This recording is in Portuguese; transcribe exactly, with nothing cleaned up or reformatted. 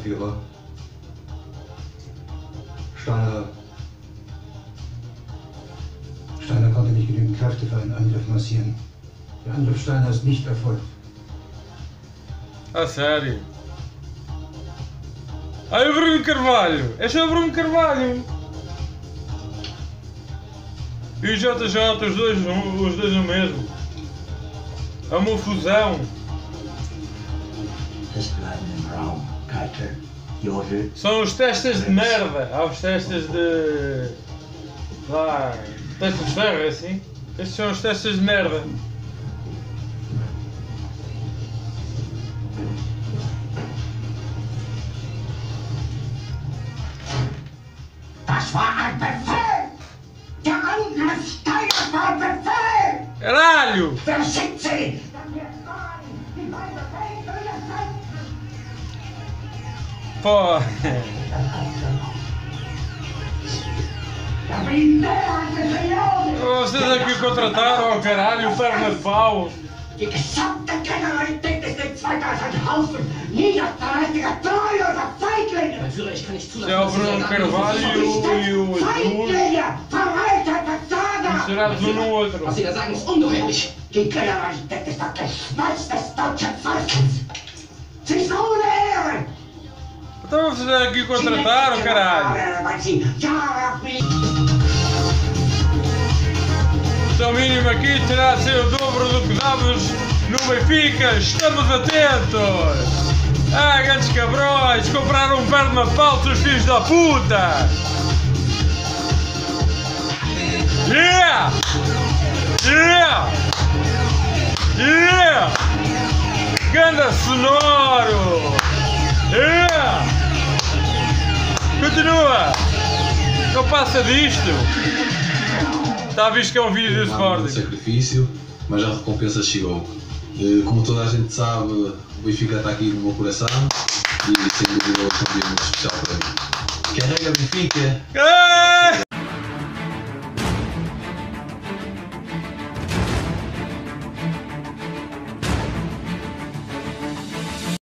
Führer. Steiner. Steiner konnte nicht genügend Kräfte für einen Angriff massieren. Der Angriff Steiner ist nicht erfolgt. A sério? Aí o Bruno Carvalho! Esse é o Bruno Carvalho! E o J J, os dois, os dois o mesmo. É uma fusão. São os testes de merda. Há os testes de... Lá... Testes de ferro, é assim? Estes são os testes de merda. Das war ein Befehl! Der Angriff Steiner war Befehl! Caralho! Wer schickt sie? Dann wird sagen, die mein Befehl durchsetzen! Pô! Da bin mehr als Millionen! Vocês aqui contrataram, oh, caralho, perna de pau! Die gesamte Generalität ist in zweitausend Haufen niederträchtiger, treuloser Feiglinge! Mein Führer, ich kann nicht Isso é o Bruno Carvalho e o Jesus Feiglinge! Verreiter Versager! misturados um no outro. Was Sie da sagen, ist ungeheuerlich. Die Generalität ist das Geschmeiß des deutschen Volkes! Sie ist ohne Ehre! Então vocês aqui contrataram, caralho! Weil sie Jahre auf mich... O mínimo aqui terá de ser o dobro do que damos no Benfica. Estamos atentos! Ah, grandes cabrões! Compraram um perna de pau, seus filhos da puta! Yeah! Yeah! Yeah! Ganda sonoro! Yeah! Continua! Não passa disto! Está visto que é um vídeo de Sporting. Sacrifício, mas a recompensa chegou. Como toda a gente sabe, o Benfica está aqui no meu coração e sem dúvida hoje é um dia muito especial para mim. Carrega Benfica!